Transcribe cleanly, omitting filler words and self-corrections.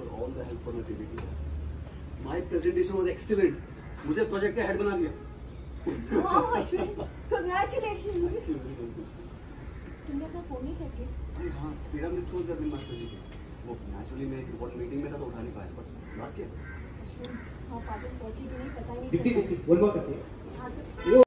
for all the help for my PPT. My presentation was excellent. मुझे project का head बना दिया. Wow, Ashwin, congratulations. तुमने अपना फोन नहीं चेक किया? अरे हाँ, तेरा मिस कॉल था मास्टर जी के. वो नेचुरली मैं एक इम्पोर्टेंट मीटिंग में था तो उठा नहीं पाया. पर बात क्या? अश्विन, हाँ पाटिल पहुंची कि नहीं पता ही नहीं दीप्ति चला. बोल बात करते हैं. हाँ सर.